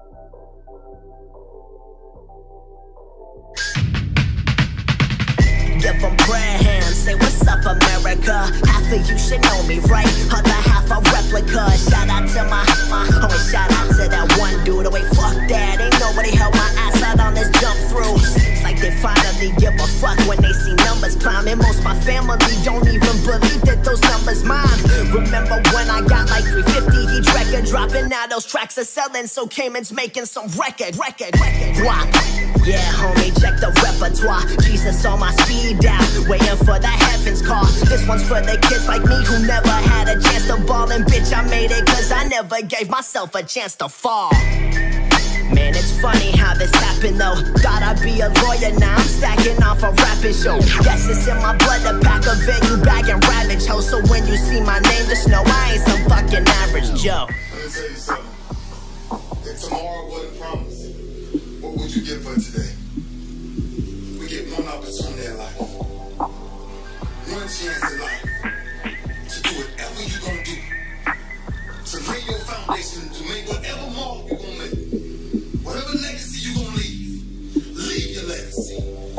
Give them prayer hands, say what's up America. Half of you should know me, right? Other half a replica. Shout out to my shout out to that one dude. Oh wait, fuck that, ain't nobody held my ass out on this jump through. Seems like they finally give a fuck when they see numbers climbing. Most my family don't even believe that those numbers mine. Remember when I got like 350 each record dropping? Now those tracks are selling, so Cayman's making some record. Guap. Yeah, homie, check the repertoire. Jesus on my speed down, waiting for the heavens call. This one's for the kids like me who never had a chance to ball. And bitch, I made it cause I never gave myself a chance to fall. Man, it's funny how this happened though. Thought I'd be a lawyer, now I'm stacking off a rapping show. Guess it's in my blood to pack a venue bag and ravage ho. So when you see my name, just know I ain't some fucking average Joe. Let me tell you something. If tomorrow wasn't promised, what would you give for today? We get one opportunity in life, one chance in life to do whatever you gonna do, to lay your foundation, to make whatever mark you gonna make, whatever legacy you gonna leave your legacy.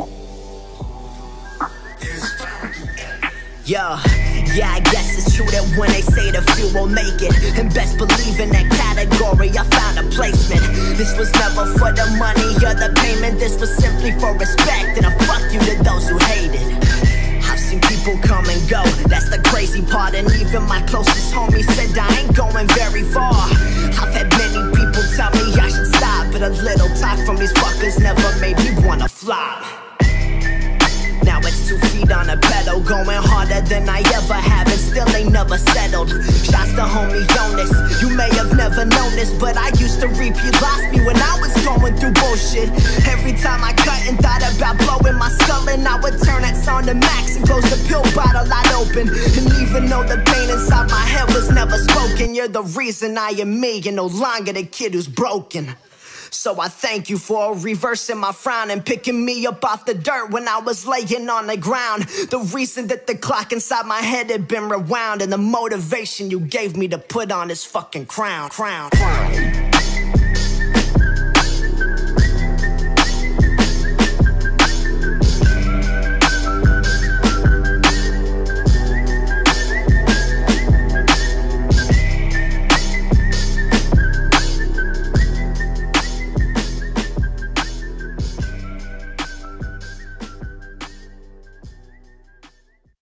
And it's found through effort. Yeah, I guess it's true that when they say the few will make it, and best believe in that category, I found a placement. This was never for the money or the payment, this was simply for respect, and a fuck you to those who hate it. I've seen people come and go, that's the crazy part, and even my closest homie said I ain't going very far. I've had many people tell me I should stop, but a little talk from these fuckers never made me wanna flop. Now it's 2 feet on a pedal, going harder than I ever have, and still ain't never settled. Shots to homie Jonas, you may have never known this, but I used to reap, you lost me when I was going through bullshit. Every time I cut and thought about blowing my skull, and I would turn that song to max and close the pill bottle I'd open. And even though the pain inside my head was never spoken, you're the reason I am me, and no longer the kid who's broken. So I thank you for reversing my frown and picking me up off the dirt when I was laying on the ground. The reason that the clock inside my head had been rewound, and the motivation you gave me to put on this fucking crown.